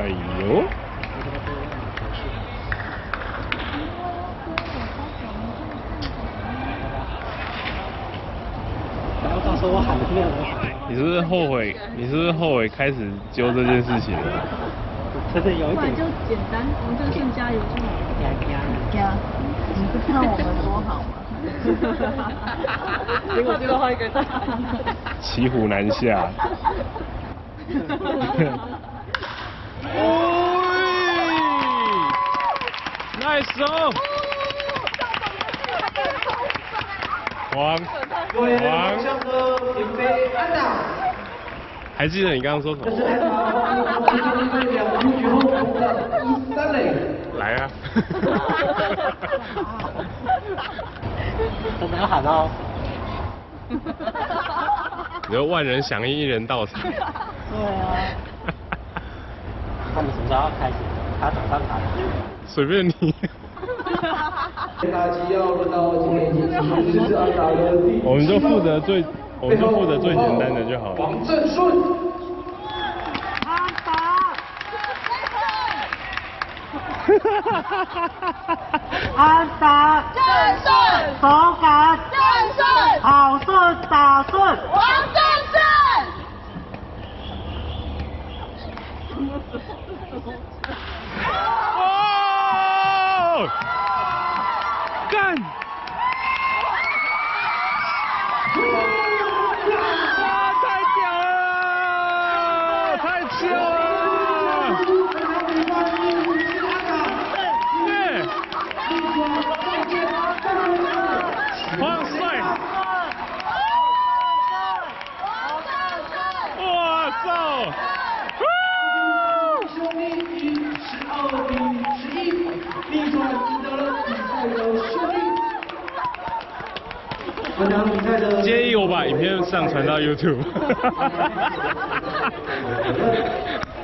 哎呦！ 然后到时候我喊的没有人喊。 你是不是后悔？你是不是后悔开始揪这件事情了？ 真的有一点。 不然就简单，我们就先加油就好了。 呀，你不看我们多好吗？ 结果最后换一个。 骑虎难下。nice 手！黄，还记得你刚刚说什么？来啊！ 真的要喊哦！ 你说万人响应，一人到场。 对啊。 他们什么时候要开始？他早上打。 随便你。我们就负责最简单的就好了。王正顺。 安打正顺，手感正顺，好顺打顺，王正顺。 哦！干！哇，太屌了！太巧了！黄帅！哇操！建议我把影片上传到YouTube。